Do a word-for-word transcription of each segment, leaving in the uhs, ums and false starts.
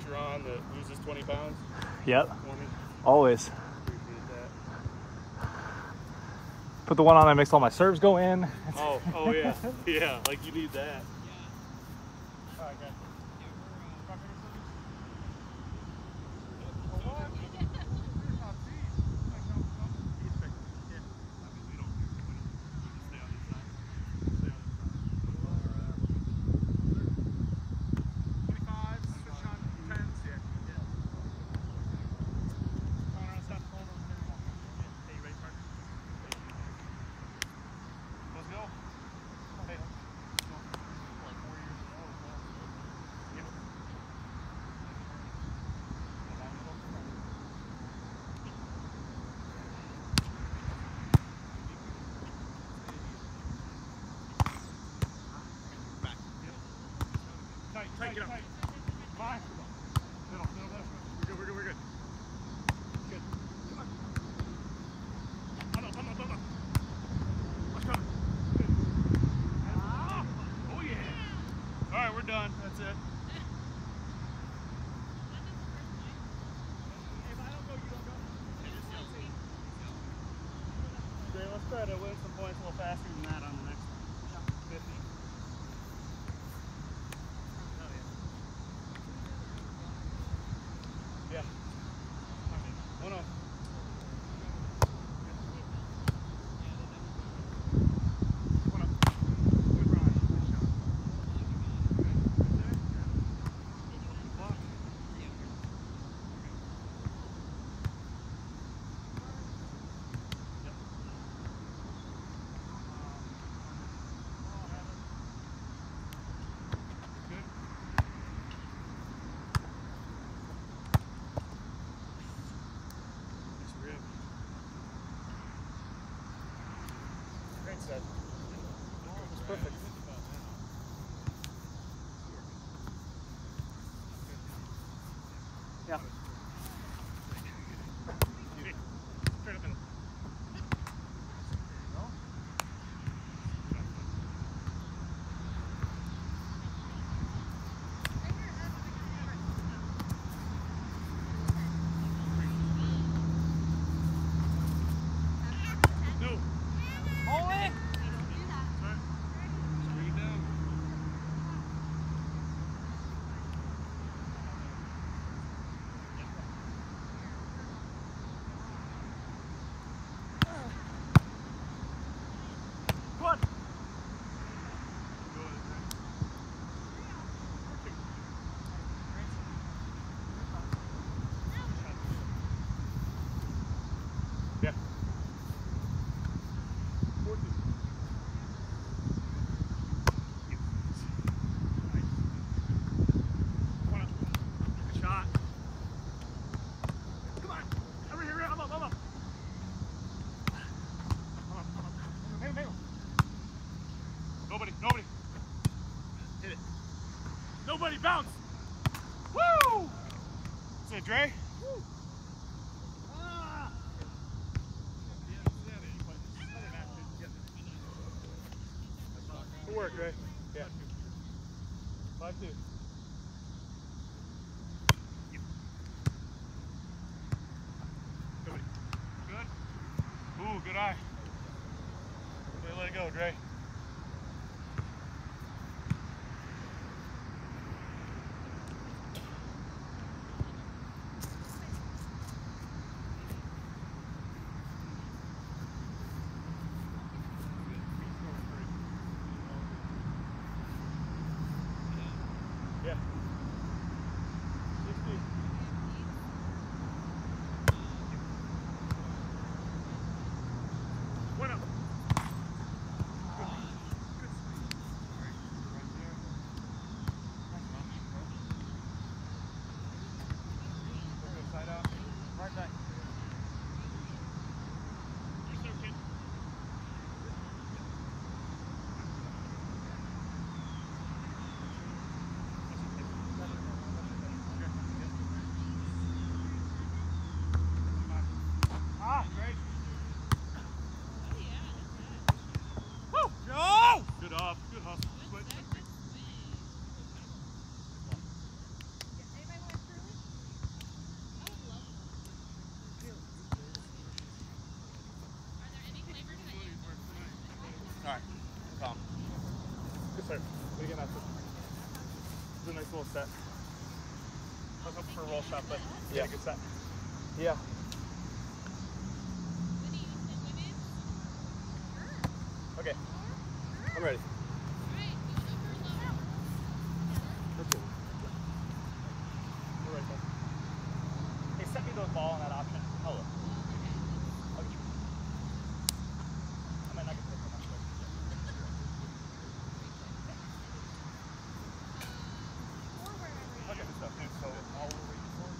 you're on that loses twenty pounds? Yep. twenty? Always. Appreciate that. Put the one on that makes all my serves go in. Oh, oh yeah. Yeah, like you need that. All right, guys. Tight, get up. Fine. Middle, middle, middle. We're good, we're good, we're good. Good. Come on. Come on, come on, come on. Watch coming. Good. Ah. Oh, yeah. All right, we're done. That's it. If I don't go, you don't go. Great, let's try to win some points a little faster than that on the next fifty. Yeah. One on. One up. Good ride. Nice shot. Block. Yep. Good. Great set. It's perfect. Yeah. Straight up and. No. All in. One. Yeah. fourteen. One up. Good shot. Come on. Over here. I'm up. I'm up. I'm up. I'm up. Hey, hey. Nobody. Nobody. Hit it. Nobody. Bounce. Woo! That's it, Dre. Woo. Ah. Good work, Dre. Yeah. Five two. Nobody. Good. Ooh, good eye. Way to let it go, Dre. Yeah. sixty. One up. Good Sir, we get that. It's a nice little set. I was hoping for a roll shot, but yeah, good set. Yeah. Okay. I'm ready. We're right there. Hey, send me those ball on that option. Hello. I'll get you. I might not get to it much. I'll get this stuff, dude. So all we're waiting for.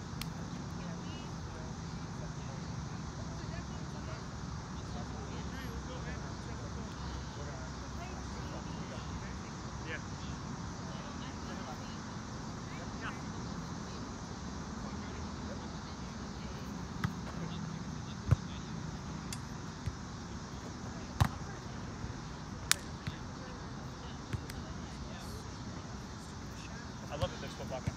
I love that they're still blocking.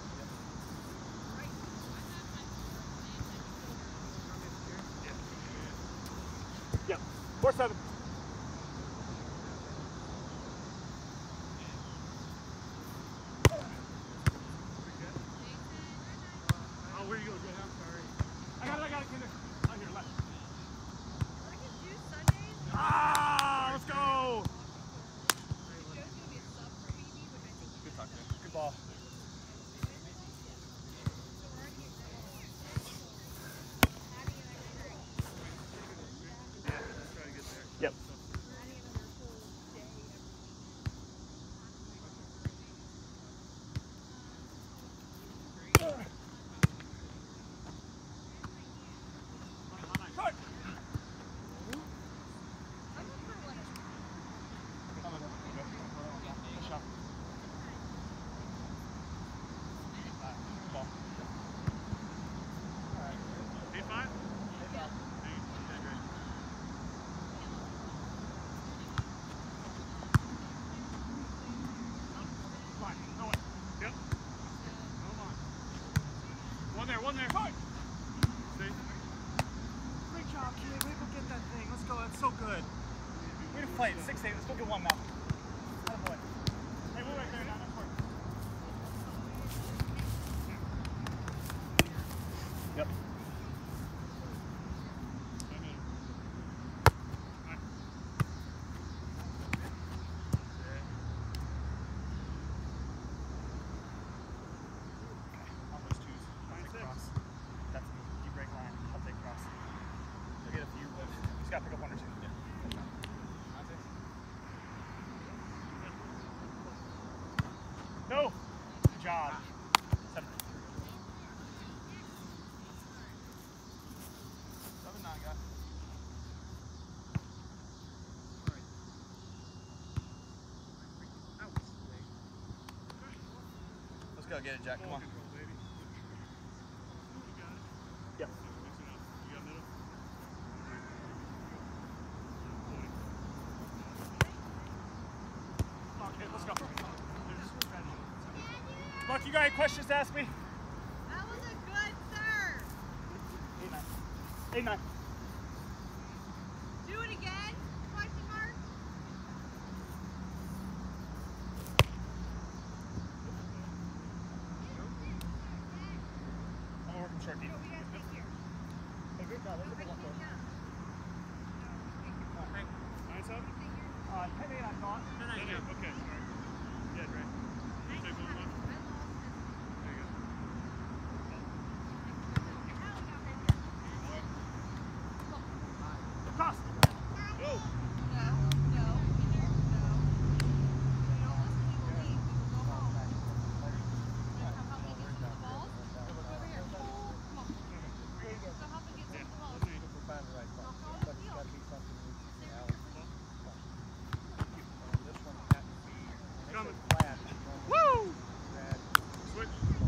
Yeah. Four seven. Oh, where you go, Jay? I'm sorry. I got it, I got it, Kinder. Out here, left. Ah, let's go! Good talk, man. Good ball. Yep. eight five? Yep. One there, one there. See? Great job, kid. Way to go get that thing. Let's go. That's so good. Way to fight. six eight. Let's go get one now. Attaboy. Hey, we're right there now. That's perfect. Yep. On those twos. I'll take cross. That's me. You break line. I'll take cross. You'll get a few, but you just gotta pick up one or two. Yeah. No! Good job. Seven. Seven nine, guy. Let's go get it, Jack. Come on. Yep. Okay, let's go. Buck, you got any questions to ask me? That was a good serve. Eight nine. Eight nine. Do it again? Question mark? I'm working short deep. Hey, good job. That's a good one for us. Nine seven? Uh, ten eight, I thought. ten eight, okay, sorry. Yeah, great. Take one left. There you go. Toss. Go! No, no, no, no. You don't listen to people leave. People go home. Wanna come help me get some of the balls? Over here. Come on. So help me get some of the balls. I'll call the field. Coming. Woo! Switch.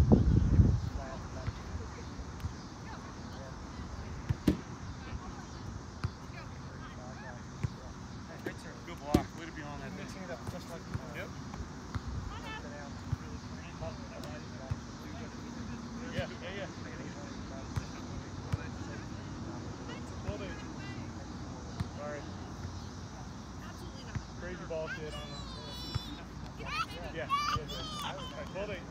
Good block. Way to be on that thing. Yep. Yeah, yeah, yeah. Hold it. Sorry. Absolutely not. Crazy ball kid on the. Get out! Yeah. Alright, hold it.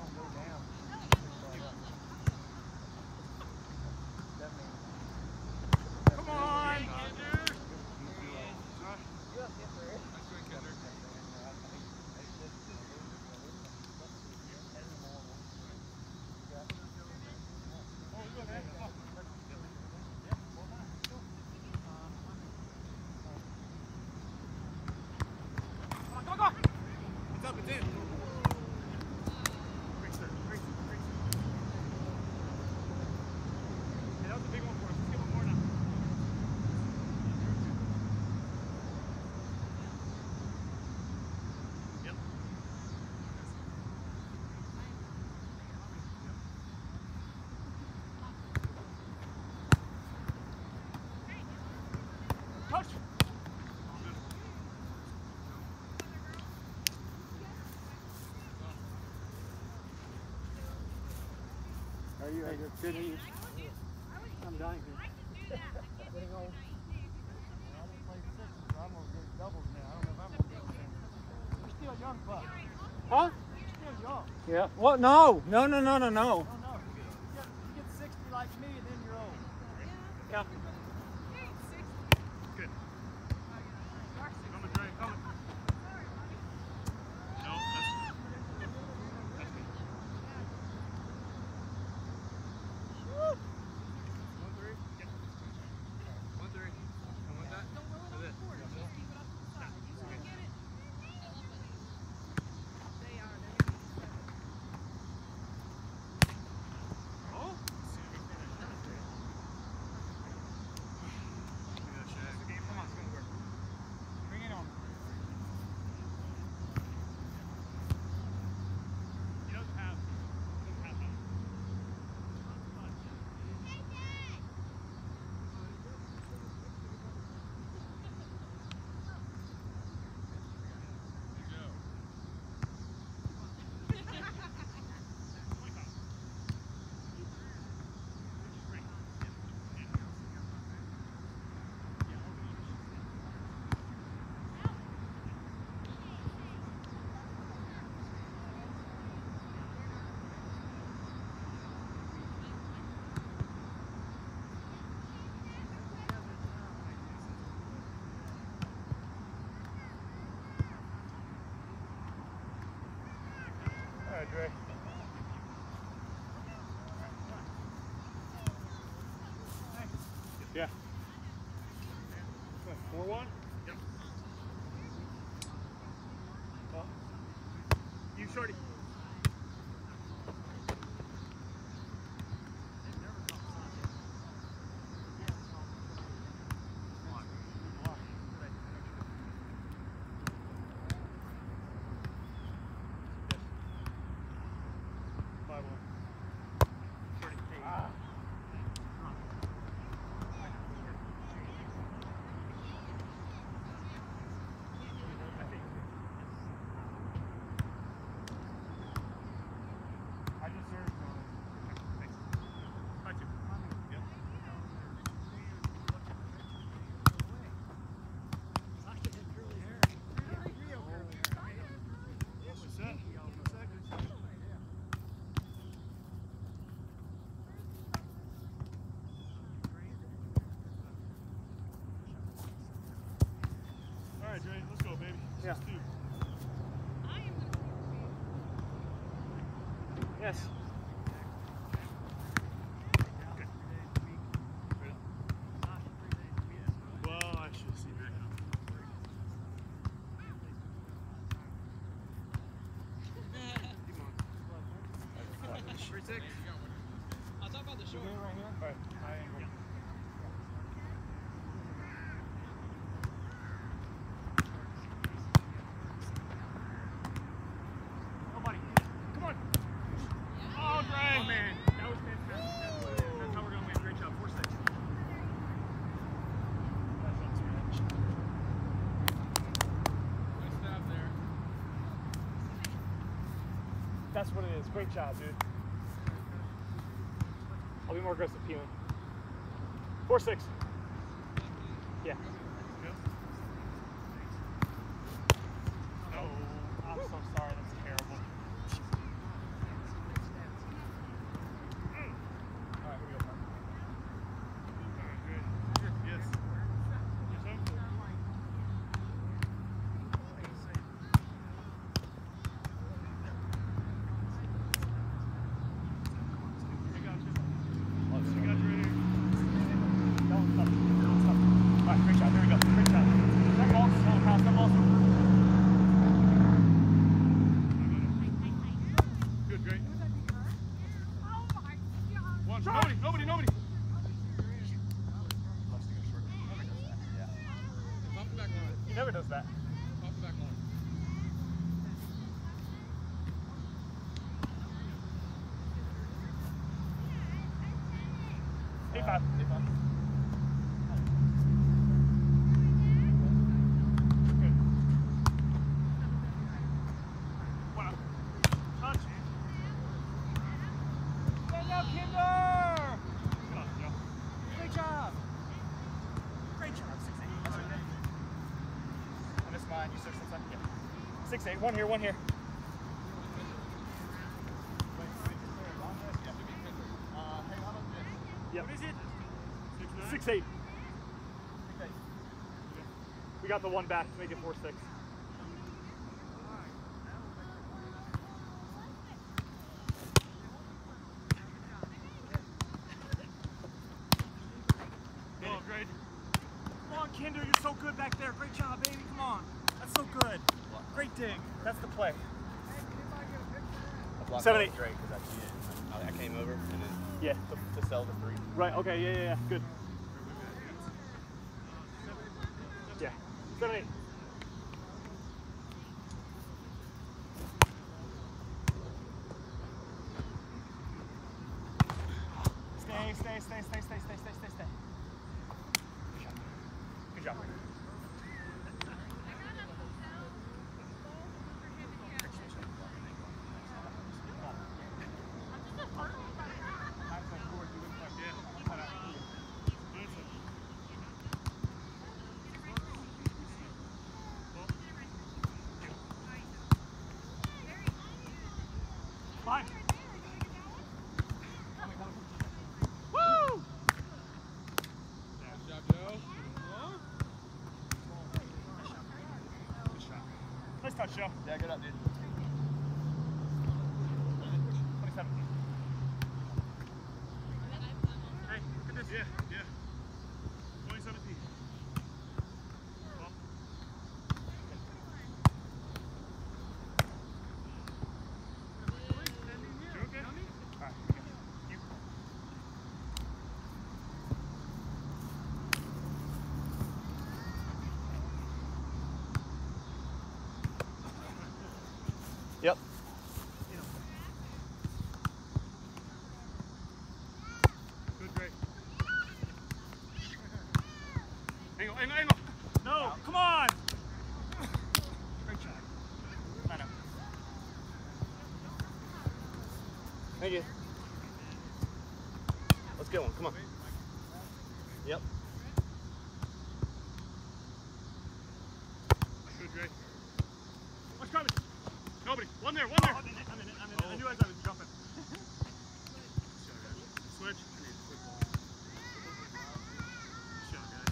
Come on! It's up, it's in. Great start, great start, great start. Hey, that was a big one for us. Let's get one more now. Yep. Touch! Are you, are you good? I'm dying here. You're still a young buck. Huh? You're still young. Yeah. What? No. No, no, no, no, no. No, no. You get, you get sixty like me and then you're old. Yeah. Good. Coming, Dre, coming. No, that's, that's me. One three. Yeah. One three. I want that. That's it. Oh. Come on, it's gonna work. Bring it on. He doesn't have, he doesn't have that. All right, Dre. Yeah. four one? Yep. Well, you shorty. Five one. Shorty. Ah. I just served on it. Thanks. Got you. Yep. What's that? All right, Dre, let's go, baby. Yeah. Six, two. Yes. Well, I should have seen that coming. Three six. I'll talk about the show. Right here? All right. I angle. Nobody. Come on. Oh, Dre. Oh, man. That was fantastic. That's what it is. That's how we're going to win. Great job. four six. That's what it is. Great job, dude. I'll be more aggressive, peeling. four six. Yeah. No. I'm so sorry. That's terrible. He never does that. Off the back line. Eight five. Eight five. Good. Wow. Touch. Stand up, Kinder! Good on, Joe. Great job. Great job. Six eight. That's okay. I missed mine. You searched inside. Yeah. Six eight. One here. One here. Yep. What is it? Six nine? Six eight. We got the one back to make it four six. Oh, great. Come on, Kinder, you're so good back there. Great job, baby. Come on. That's so good. Great dig. That's the play. I blocked Seven, off eight. Drake because I cheated. I, I came over and then Yeah. to, to sell the three. Right. Okay. Yeah. Yeah. Yeah. Good. Yeah. Seven eight. Stay. Stay. Stay. Stay. Stay. Stay. Stay. Stay. Stay. Good job. Good job. Fine. Woo! Good job, Joe. Good shot. Nice touch, Joe. Yeah, good up, dude. twenty seventeen. Hey, look at this. Yeah, yeah. twenty seventeen. Well, you okay? All right. You. Yep. Good, great. Angle, angle, angle. No, come on. Great job. I know. Thank you. Let's get one. Come on. Yep. Good, great. What's coming? Nobody. One there, one Oh, there. I'm in it. I'm in it. I'm in it. I knew as I was jumping. Switch. Shot, guys.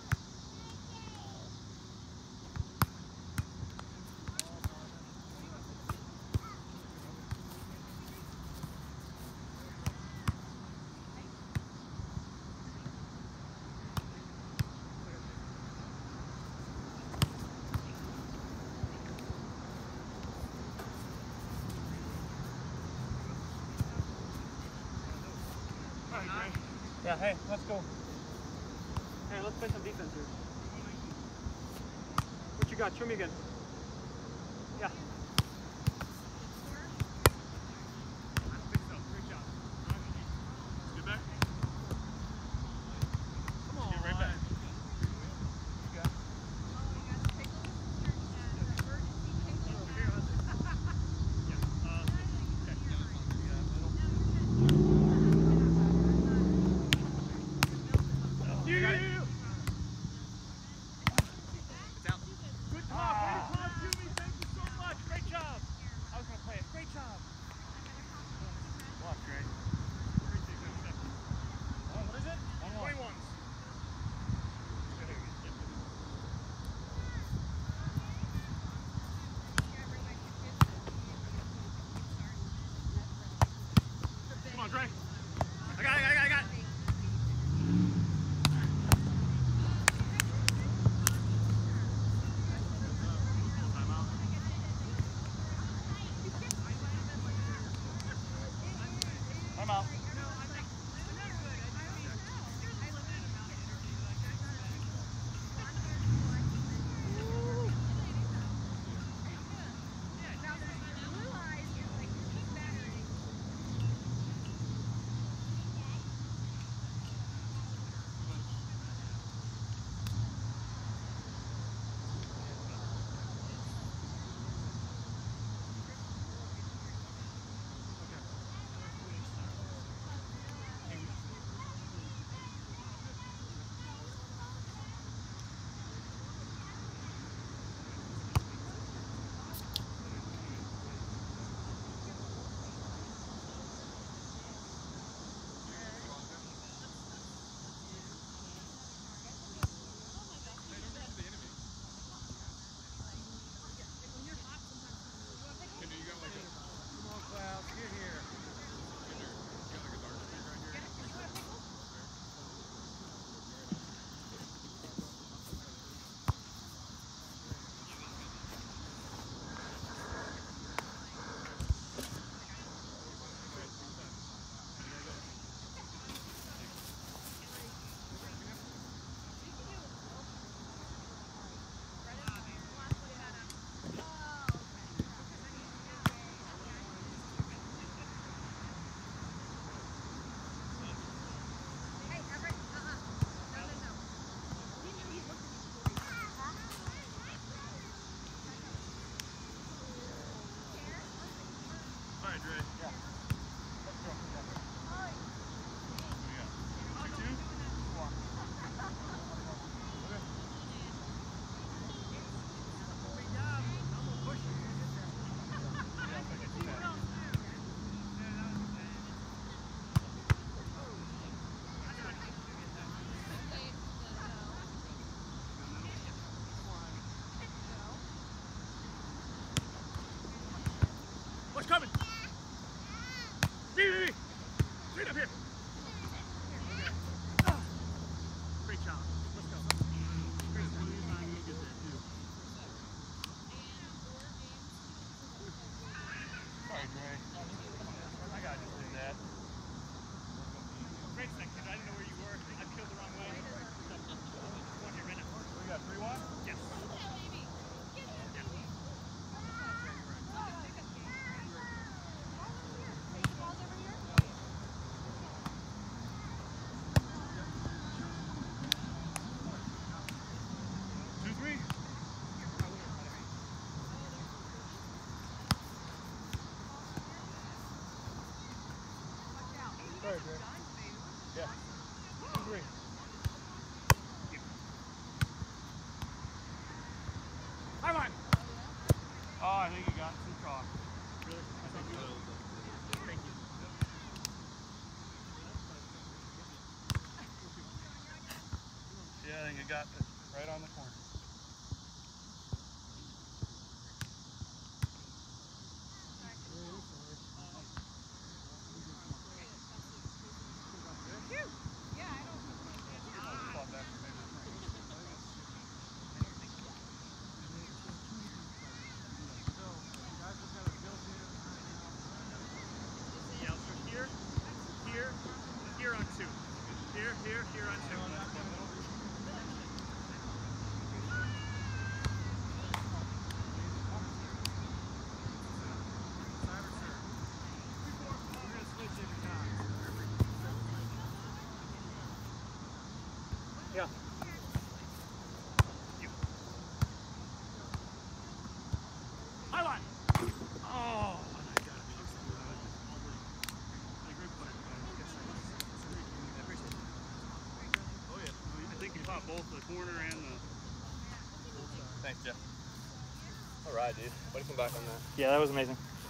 All right, great. Yeah. Hey, let's go. Hey, let's play some defense here. What you got? Show me again. Yeah. I don't think so. Great job. Let's get back. Come on. Get right back. Yeah. Uh, okay. You, you, you. It's out. Good talk. Way to talk to me. Thank you so much. Watch coming. B, B, B. Straight up here. Great job. Let's go. Great job. You'll get there too. Sorry, Dre. I gotta just do that. Great section. I didn't know where you were. I peeled the wrong way. One here, minute. We got three one? Yes. Two three. Sorry, Dre. Yeah. Two three. High line. Oh, I think you got some chalk. Really? I think you will. Thank you. Yeah, I think you got it right on the corner. Yeah, so here, here, here on two. Here, here, here on two. Yeah. High line. Oh, and I gotta be just good. Hey, great play. Oh yeah. I think you caught both the corner and the. Thanks, Jeff. All right, dude. Way to come back on that. Yeah, that was amazing.